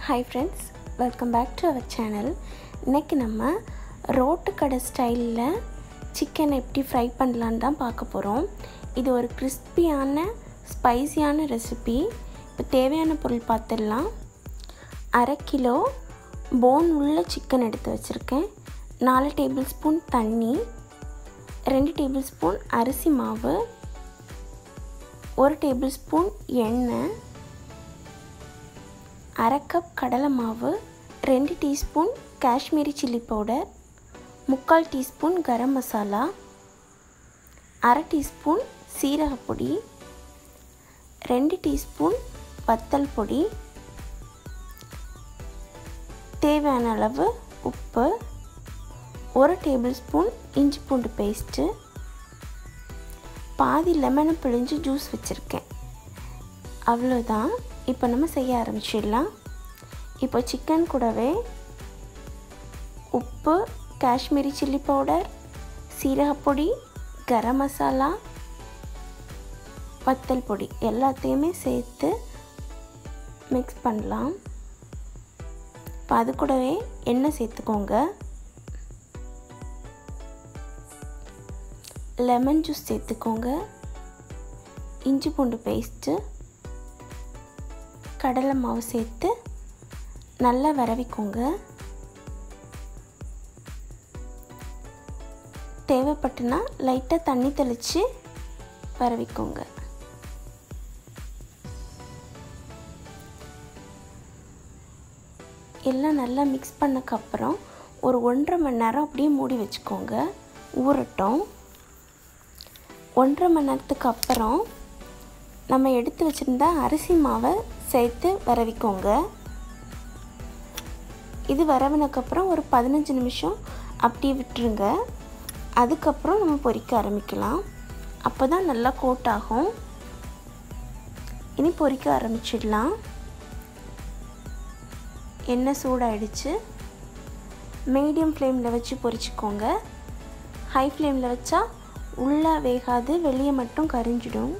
Hi friends, welcome back to our channel. இன்னைக்கு நம்ம road கடை ஸ்டைலில் சிக்கன் எப்படி ஃப்ரை பண்ணலான்னு தான் பார்க்க போகிறோம். இது ஒரு கிறிஸ்பியான ஸ்பைசியான ரெசிபி. இப்போ தேவையான பொருள் பார்த்துடலாம். 1/2 கிலோ போன் உள்ள சிக்கன் எடுத்து வச்சுருக்கேன். 4 டேபிள் ஸ்பூன் தண்ணி, 2 டேபிள் ஸ்பூன் அரிசி மாவு, 1 டேபிள் ஸ்பூன் எண்ணெய், 1/2 கப் கடலை மாவு, 2 teaspoon Kashmiri chilli powder, 3/4 teaspoon garam masala, 1/2 teaspoon சீரகப்பொடி, 2 டீஸ்பூன் வத்தல் பொடி, தேவையான அளவு உப்பு, 1 டேபிள் ஸ்பூன் இஞ்சி பூண்டு பேஸ்ட்டு, பாதி லெமனை பிழிஞ்சு ஜூஸ் வச்சுருக்கேன். அவ்வளோதான். இப்போ நம்ம செய்ய ஆரம்பிச்சிடலாம். இப்போ சிக்கன் கூடவே உப்பு, காஷ்மீரி சில்லி பவுடர், சீரகப்பொடி, கரம் மசாலா, வத்தல் பொடி எல்லாத்தையுமே சேர்த்து மிக்ஸ் பண்ணலாம். இப்போ அது கூடவே எண்ணெய் சேர்த்துக்கோங்க. லெமன் ஜூஸ் சேர்த்துக்கோங்க. இஞ்சி பூண்டு பேஸ்ட்டு, கடலை மாவு சேர்த்து நல்லா வரவிக்கோங்க. தேவைப்பட்டுனா லைட்டாக தண்ணி தெளித்து வரவிக்கோங்க. எல்லாம் நல்லா மிக்ஸ் பண்ணக்கப்புறம் ஒரு 1.5 மணி நேரம் அப்படியே மூடி வச்சுக்கோங்க, ஊறட்டும். 1.5 மணி நேரத்துக்கு அப்புறம் நம்ம எடுத்து வச்சுருந்த அரிசி மாவை சேர்த்து வரவிக்கோங்க. இது வரவினக்கப்புறம் ஒரு 15 நிமிஷம் அப்படியே விட்டுருங்க. அதுக்கப்புறம் நம்ம பொரிக்க ஆரம்பிக்கலாம். அப்போ தான் நல்லா கோட் ஆகும். இனி பொரிக்க ஆரம்பிச்சிடலாம். எண்ணெய் சூடாயிடுச்சு. மீடியம் ஃப்ளேமில் வச்சு பொரிச்சுக்கோங்க. ஹை ஃப்ளேமில் வச்சா உள்ளே வேகாது, வெளியே மட்டும் கரிஞ்சிடும்.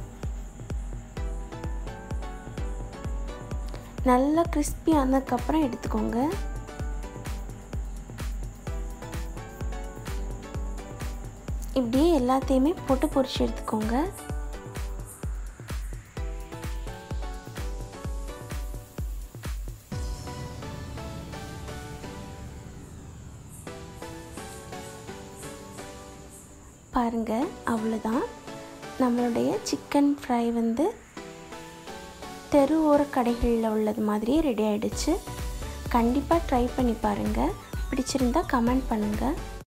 நல்லா கிறிஸ்பி ஆனதுக்கப்புறம் எடுத்துக்கோங்க. இப்படியே எல்லாத்தையுமே போட்டு பொரிச்சு எடுத்துக்கோங்க. பாருங்கள், அவ்வளோதான். நம்மளுடைய சிக்கன் ஃப்ரை தெரு ஓர கடைகளில் உள்ளது மாதிரியே ரெடி ஆகிடுச்சு. கண்டிப்பாக ட்ரை பண்ணி பாருங்கள். பிடிச்சிருந்தா கமெண்ட் பண்ணுங்கள்.